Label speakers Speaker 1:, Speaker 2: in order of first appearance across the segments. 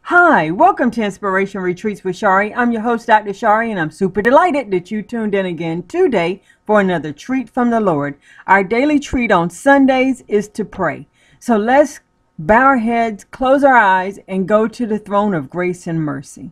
Speaker 1: Hi, welcome to Inspiration Retreats with Shari. I'm your host, Dr. Shari, and I'm super delighted that you tuned in again today for another treat from the Lord. Our daily treat on Sundays is to pray. So let's bow our heads, close our eyes, and go to the throne of grace and mercy.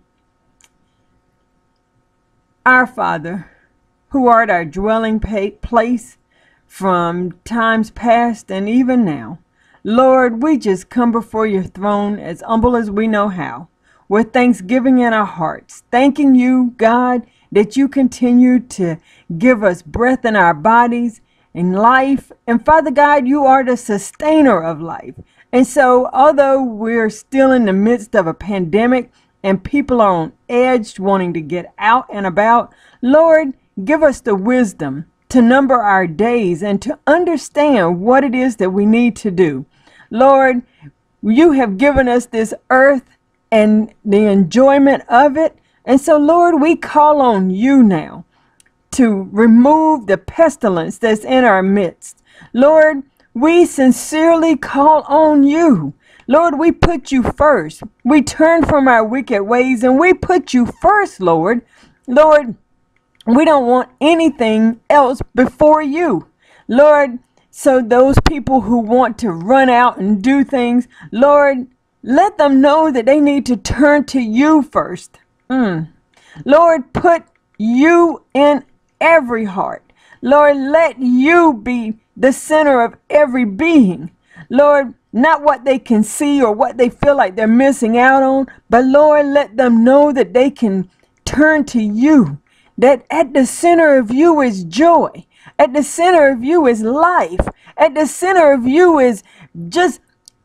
Speaker 1: Our Father, who art our dwelling place from times past and even now, Lord, we just come before your throne as humble as we know how, with thanksgiving in our hearts, thanking you, God, that you continue to give us breath in our bodies and life. And Father God, you are the sustainer of life. And so, although we're still in the midst of a pandemic and people are on edge wanting to get out and about, Lord, give us the wisdom to number our days and to understand what it is that we need to do. Lord, you have given us this earth and the enjoyment of it. And so, Lord, we call on you now to remove the pestilence that's in our midst. Lord, we sincerely call on you. Lord, we put you first. We turn from our wicked ways and we put you first, Lord. Lord, we don't want anything else before you. Lord, so those people who want to run out and do things, Lord, let them know that they need to turn to you first. Lord, put you in every heart. Lord, let you be the center of every being. Lord, not what they can see or what they feel like they're missing out on, but Lord, let them know that they can turn to you. That at the center of you is joy. At the center of you is life. At the center of you is just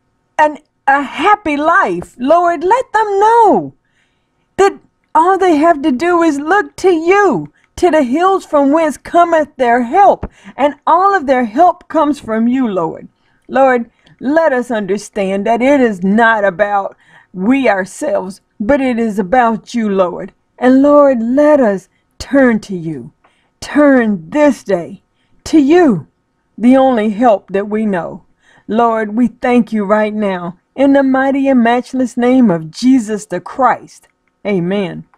Speaker 1: a happy life. Lord, let them know that all they have to do is look to you, to the hills from whence cometh their help. And all of their help comes from you, Lord. Lord, let us understand that it is not about we ourselves, but it is about you, Lord. And Lord, let us turn to you. Turn this day to you, the only help that we know. Lord, we thank you right now in the mighty and matchless name of Jesus the Christ. Amen.